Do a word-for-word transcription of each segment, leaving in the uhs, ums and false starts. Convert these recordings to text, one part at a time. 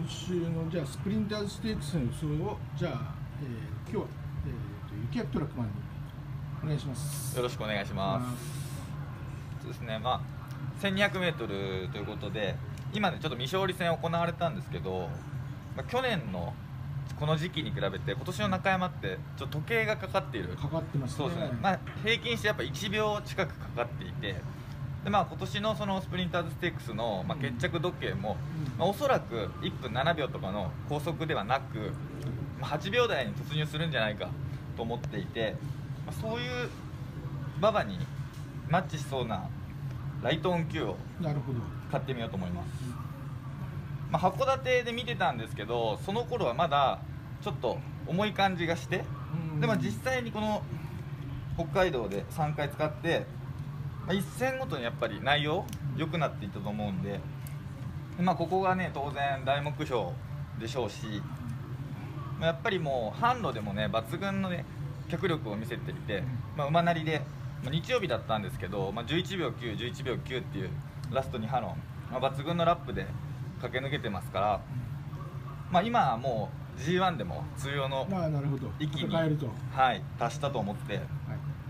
週のじゃあスプリンターズステークスの予想をじゃあ、えー、今日は、えー、と雪焼トラックマンにお願いします。 よろしくお願いします。そうですね、まあせんにひゃくメートルということで、今ねちょっと未勝利戦行われたんですけど、まあ、去年のこの時期に比べて今年の中山ってちょっと時計がかかっている。 かかってますね。 そうですね、まあ、平均してやっぱいちびょう近くかかっていて、で、まあ、今年のそのスプリンターズステークスの、まあ、決着時計も、まあ、おそらくいっぷんななびょうとかの高速ではなく、まあ、はちびょうだいに突入するんじゃないかと思っていて、まあ、そういう馬場にマッチしそうなライトオン Q を買ってみようと思います。まあ、函館で見てたんですけど、その頃はまだちょっと重い感じがして、でも実際にこの北海道でさんかい使って、まあ、いっ戦ごとにやっぱり内容良くなっていったと思うんで、まあ、ここがね当然大目標でしょうし、まあ、やっぱりもう販路でもね抜群のね脚力を見せていて、まあ、馬なりで、まあ、日曜日だったんですけど、まあ、じゅういちびょうきゅう、じゅういちびょうきゅうっていうラストにハロン、まあ、抜群のラップで駆け抜けてますから、まあ、今はもう ジーワン でも通用の域に、はい、達したと思って、はい、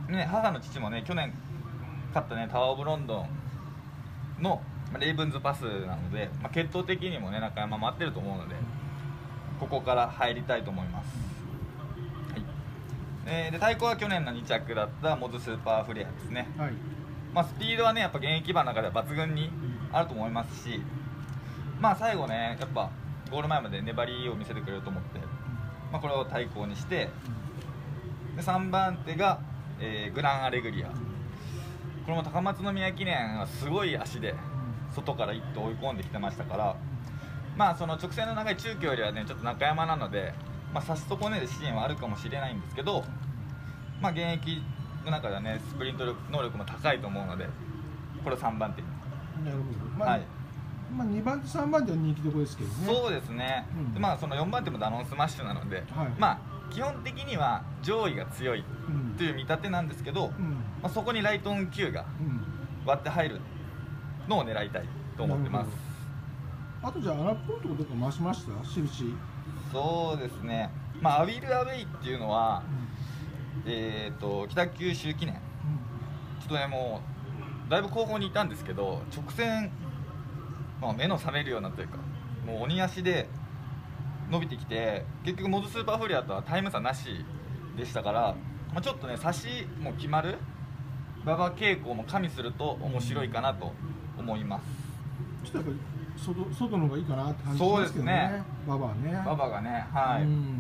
ね、母の父もね去年勝ったねタワー・オブ・ロンドンのレイブンズパスなので、まあ、血統的にもね中山も合ってると思うので、ここから入りたいと思います。はい、えー、で対抗は去年のに着だったモズスーパーフレアですね。はい、まあ、スピードはねやっぱ現役馬の中では抜群にあると思いますし、まあ最後ねやっぱゴール前まで粘りを見せてくれると思って、まあ、これを対抗にして、でさんばん手が、えー、グランアレグリア。これも高松宮記念はすごい足で外から一頭追い込んできてましたから、まあその直線の長い中距よりはねちょっと中山なので、まあ、差し損ねるシーンはあるかもしれないんですけど、まあ現役の中ではねスプリント能力も高いと思うので、これをさんばん手に。 なるほど、まあ、はい、まあ、にばん手さんばん手は人気どころですけどね。 そうですね、うん、でまあそのよんばん手もダノンスマッシュなので、はい、まあ基本的には上位が強いという見立てなんですけど、うん、まあ、そこにライトオン Q が割って入るのを狙いたいと思ってます。 あとじゃあアラプロとかどこか回しました？印。 そうですね、まあアウィルアウェイっていうのは、うん、えっと北九州記念、うん、ちょっとねもうだいぶ後方にいたんですけど、直線、まあ、目の覚めるようなというかもう鬼足で伸びてきて、結局モズスーパーフレアとはタイム差なしでしたから、まあ、ちょっとね差しも決まる馬場傾向も加味すると面白いかなと思います。 ちょっとやっぱり 外, 外の方がいいかなって感じしますけどね。馬場はね。馬場がね、はい、うん、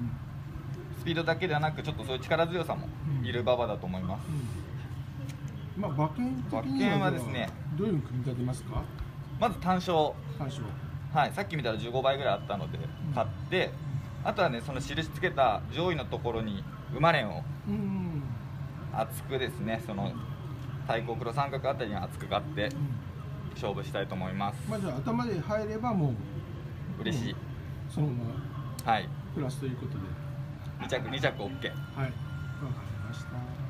スピードだけではなくちょっとそういう力強さもいる馬場だと思います。 うんうん、まあ馬券的には、はですね、どういうふうに組み立てますか？ まず単勝。 単勝。 はい、さっき見たらじゅうごばいぐらいあったので買って、うん、あとはねその印つけた上位のところに馬連を厚くですね、その対抗黒三角あたりに厚く買って勝負したいと思います。 まあじゃあ頭で入ればもう嬉しい、 そのままはいプラスということでに着に着 OK。 はい、わかりました。